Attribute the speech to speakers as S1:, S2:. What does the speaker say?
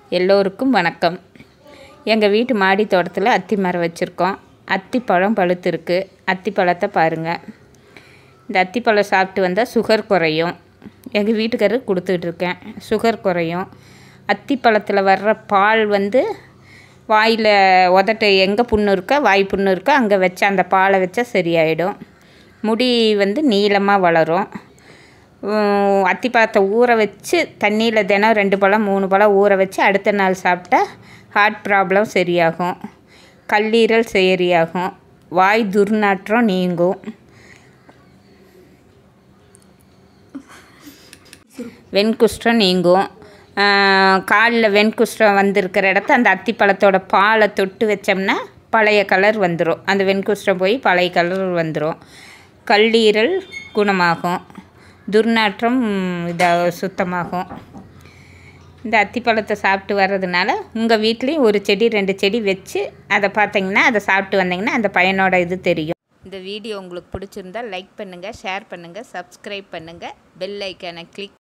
S1: எல்லோருக்கும் வணக்கம். எங்கள் வீட்டு மாடி தோட்டத்தில் அத்தி மரம் வச்சுருக்கோம். அத்திப்பழம் பழுத்திருக்கு. அத்திப்பழத்தை பாருங்கள். இந்த அத்திப்பழம் சாப்பிட்டு வந்தால் சுகர் குறையும். எங்கள் வீட்டுக்காரருக்கு கொடுத்துட்ருக்கேன். சுகர் குறையும். அத்திப்பழத்தில் வர்ற பால் வாயில் உதட்ட எங்கே புண்ணு இருக்கோ, வாய் புண்ணு இருக்கோ அங்கே வச்சா அந்த பாலை வச்சா சரியாயிடும். முடி நீளமாக வளரும். அத்திப்பழத்தை ஊற வச்சு தண்ணியில் தினம் 2 பழம் 3 பழம் ஊற வச்சு அடுத்த நாள் சாப்பிட்டா ஹார்ட் ப்ராப்ளம் சரியாகும். கல்லீரல் சரியாகும். வாய் துர்நாற்றம் நீங்கும். வெண்குஷ்டம் நீங்கும். காலில் வெண்குஷ்டம் வந்திருக்கிற இடத்த அந்த அத்திப்பழத்தோட பாலை தொட்டு வச்சோம்னா பழைய கலர் வந்துடும். அந்த வெண்குஷ்டம் போய் பழைய கலர் வந்துடும். கல்லீரல் குணமாகும். துர்நாற்றம் சுத்தமாகும். இந்த அத்திப்பழத்தை சாப்பிட்டு வர்றதுனால உங்கள் வீட்லேயும் ஒரு செடி 2 செடி வச்சு அதை பார்த்தீங்கன்னா அதை சாப்பிட்டு வந்தீங்கன்னா அந்த பையனோட இது தெரியும். இந்த வீடியோ உங்களுக்கு பிடிச்சிருந்தால் லைக் பண்ணுங்கள், ஷேர் பண்ணுங்கள், சப்ஸ்கிரைப் பண்ணுங்கள், பெல் ஐக்கானை கிளிக்